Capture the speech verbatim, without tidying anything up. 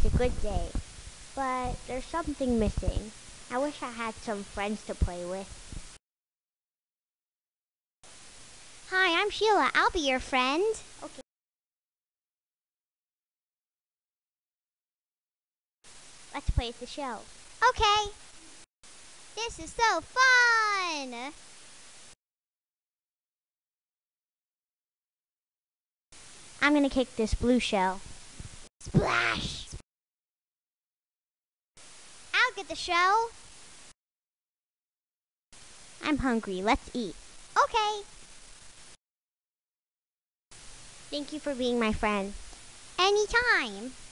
a good day, but there's something missing. I wish I had some friends to play with. Hi, I'm Sheila. I'll be your friend. Okay. Let's play at the show. Okay. This is so fun! I'm gonna kick this blue shell. Splash! I'll get the shell. I'm hungry. Let's eat. Okay. Thank you for being my friend. Anytime.